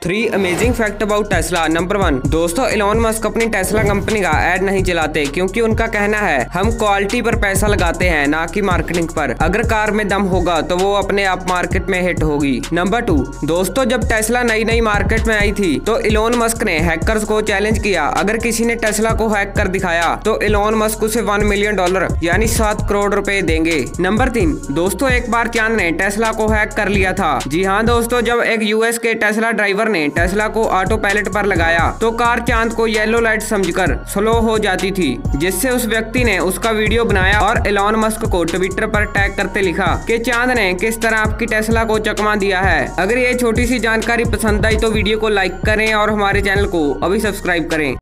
3 amazing fact about Tesla. Number 1, दोस्तों Elon Musk अपनी Tesla company का ऐड नहीं चलाते क्योंकि उनका कहना है हम क्वालिटी पर पैसा लगाते हैं ना कि मार्केटिंग पर। अगर कार में दम होगा तो वो अपने आप मार्केट में हिट होगी। नंबर 2, दोस्तों जब टेस्ला नई मार्केट में आई थी तो इलॉन मस्क ने हैकर्स को चैलेंज किया, अगर किसी ने टेस्ला को हैक कर दिखाया तो इलॉन मस्क उसे $1 मिलियन यानी 7 करोड़ रुपए देंगे। नंबर 3, दोस्तों एक बार चांद ने टेस्ला को हैक कर लिया था। जी हाँ दोस्तों, जब एक यूएस के टेस्ला ड्राइवर ने टेस्ला को ऑटो पायलट पर लगाया तो कार चांद को येलो लाइट समझकर स्लो हो जाती थी, जिससे उस व्यक्ति ने उसका वीडियो बनाया और इलॉन मस्क को ट्विटर पर टैग करते लिखा कि चांद ने किस तरह आपकी टेस्ला को चकमा दिया है। अगर ये छोटी सी जानकारी पसंद आई तो वीडियो को लाइक करें और हमारे चैनल को अभी सब्सक्राइब करें।